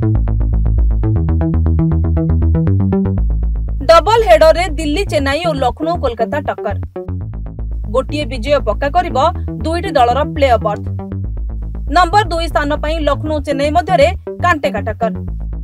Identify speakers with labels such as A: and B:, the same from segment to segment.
A: Double header रे दिल्ली चेन्नई और लखनऊ कोलकाता टक्कर। गोटे विजय पक्का करिबो दुईटी दलर प्ले ऑफ बर्थ। नंबर 2 स्थान पर लखनऊ चेन्नई मध्य कांटे का टक्कर।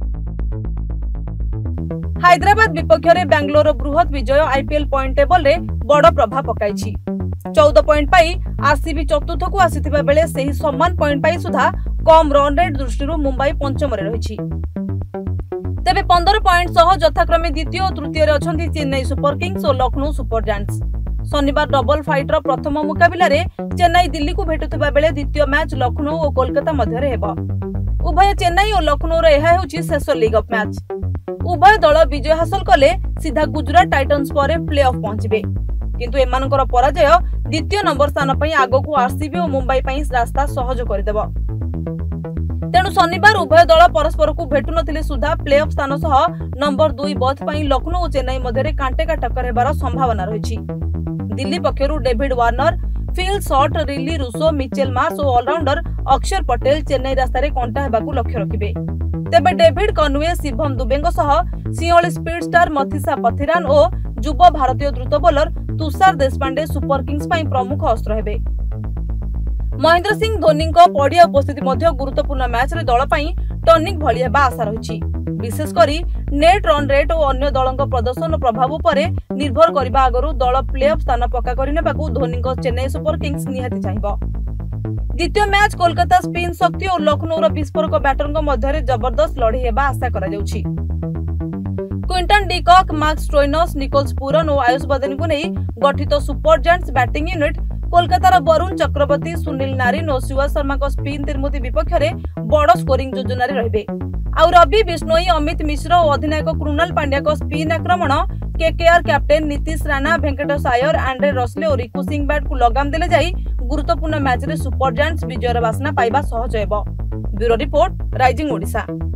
A: हैदराबाद विपक्ष में बेंगलोर बृहत विजय आईपीएल पॉइंट टेबल रे बड़ प्रभाव पकाई। 14 पॉइंट पाई आरसीबी चतुर्थ को आसीथिबा बेले सही समान पॉइंट पाई सुधा कम रन रेट दृष्टि मुंबई पंचम रे रहिछि। तेबे 15 पॉइंट सह यथाक्रमे द्वितीय और तृतीय रे अछंती चेन्नई सुपर किंग्स और लखनऊ सुपर जायंट्स। शनिवार डबल फाइटर प्रथम मुकाबिला रे चेन्नई दिल्ली को भेटुथिबा बेले द्वितीय मैच लखनऊ और कोलकाता मध्य रे हेबो। उभय चेन्नई और लखनऊ रे एहा हेउछि शेष लीग ऑफ मैच। उभय दल विजय हासिल कले सीधा गुजरात टाइटन्स पर प्ले ऑफ पहुंचबे, किंतु एमानकर पराजय द्वितीय नंबर स्थान पर आगो आरसीबी और मुंबई पर रास्ता सहज करदेव। तेणु शनिवार उभय दल परस्पर को भेटु नथिले सुधा प्ले ऑफ स्थान सह नंबर 2 बर्थ पर लखनऊ और चेन्नई मध्य कांटे का टक्कर हेबार संभावना रही। दिल्ली पक्षरु David Warner, Phil Salt, Rilee Rossouw, Mitchell Marsh और ऑलराउंडर अक्षर पटेल चेन्नई रास्तार कंटा हेबाकू लक्ष्य रखिबे। तेबे डेविड कनवे, शिवम दुबेंग सह सिंहली स्पीड स्टार मथिसा पथिरान और युवा भारतीय द्रुत bowler Tushar Deshpande super kings पर प्रमुख अस्त्र हेबे। महेंद्र सिंह धोनी पड़िया उपस्थिति गुरुत्वपूर्ण मैच रे दल टर्निंग भली हेबा आशा रही। विशेष करी नेट रन रेट और अन्य दलों प्रदर्शन प्रभाव पर निर्भर करने आगु दल प्ले ऑफ स्थान पक्का करने धोनी चेन्नई सुपर किंग्स निहाती चाहिए। द्वितीय मैच कोलकाता स्पिन शक्ति और लखनऊ विस्फोरक बैटर मध्य जबरदस्त लड़ाई हेबा आशा करा जाउछि। Quinton de Kock, Mark Stoinis, Nicholas Pooran और आयुष बदन को नहीं गठित सुपर जायंट्स बैटिंग यूनिट कोलकातार वरुण चक्रवर्ती, सुनील नारिन और शिवा शर्मा को स्पिन तिरमुती विपक्ष में बड़ स्कोरिंग योजन रहिबे। आ रवि बिश्नोई, अमित मिश्र और अधिनायक कृणाल पांड्या को स्पिन आक्रमण KKR captain Nitish Rana, Venkatesh Iyer, Andre Russell और रिकू सिंह बैट को लगाम देले जाई गुरुत्वपूर्ण मैच रे सुपर जायंट्स विजयर बासना पाइबा सहज हेबो। Bureau report, rising Odisha.